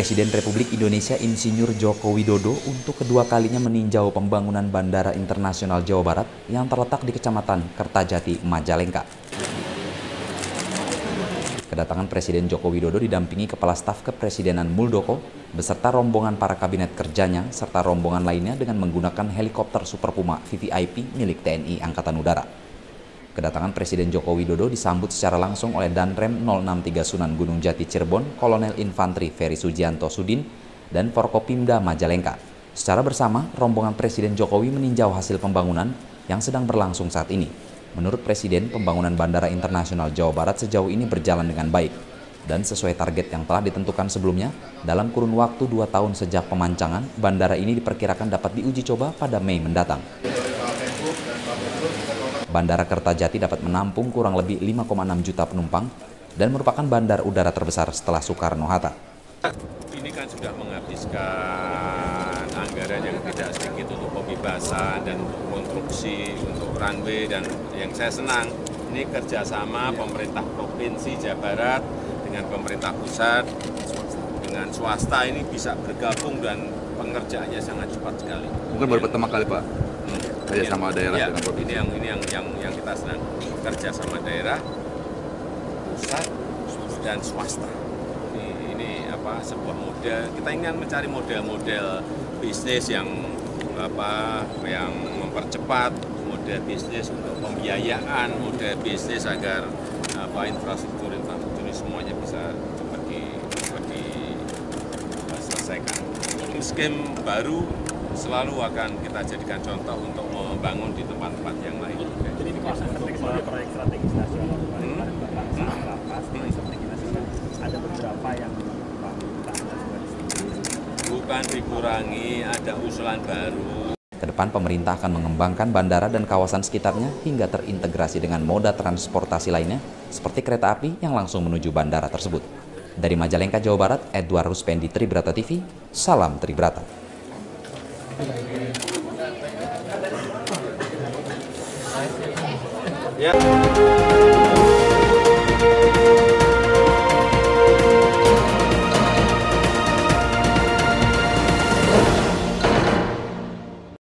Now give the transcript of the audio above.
Presiden Republik Indonesia Insinyur Joko Widodo untuk kedua kalinya meninjau pembangunan Bandara Internasional Jawa Barat yang terletak di Kecamatan Kertajati, Majalengka. Kedatangan Presiden Joko Widodo didampingi Kepala Staf Kepresidenan Muldoko beserta rombongan para kabinet kerjanya serta rombongan lainnya dengan menggunakan helikopter Super Puma VVIP milik TNI Angkatan Udara. Kedatangan Presiden Joko Widodo disambut secara langsung oleh Danrem 063 Sunan Gunung Jati Cirebon, Kolonel Infantri Ferry Sugianto Sudin, dan Forkopimda Majalengka. Secara bersama, rombongan Presiden Jokowi meninjau hasil pembangunan yang sedang berlangsung saat ini. Menurut Presiden, pembangunan Bandara Internasional Jawa Barat sejauh ini berjalan dengan baik. Dan sesuai target yang telah ditentukan sebelumnya, dalam kurun waktu 2 tahun sejak pemancangan, bandara ini diperkirakan dapat diuji coba pada Mei mendatang. Bandara Kertajati dapat menampung kurang lebih 5,6 juta penumpang dan merupakan bandar udara terbesar setelah Soekarno-Hatta. Ini kan sudah menghabiskan anggaran yang tidak sedikit untuk pembebasan dan untuk konstruksi, untuk runway, dan yang saya senang ini kerjasama pemerintah Provinsi Jawa Barat dengan pemerintah pusat, dengan swasta ini bisa bergabung dan pengerjaannya sangat cepat sekali. Mungkin baru pertama kali Pak, kerja sama daerah ya, dengan provinsi. Ini yang kita senang, kerja sama daerah, pusat, dan swasta. Ini sebuah model. Kita ingin mencari model-model bisnis yang mempercepat, model bisnis untuk pembiayaan, model bisnis agar infrastruktur ini semuanya bisa cepat diselesaikan. Skema baru selalu akan kita jadikan contoh untuk membangun di tempat-tempat yang lain. Jadi ini proyek strategis nasional proyek strategis nasional ada beberapa yang bukan dikurangi, ada usulan baru. Kedepan pemerintah akan mengembangkan bandara dan kawasan sekitarnya hingga terintegrasi dengan moda transportasi lainnya seperti kereta api yang langsung menuju bandara tersebut. Dari Majalengka, Jawa Barat, Edward Ruspendi, Tribrata TV, salam Tribrata. Ya.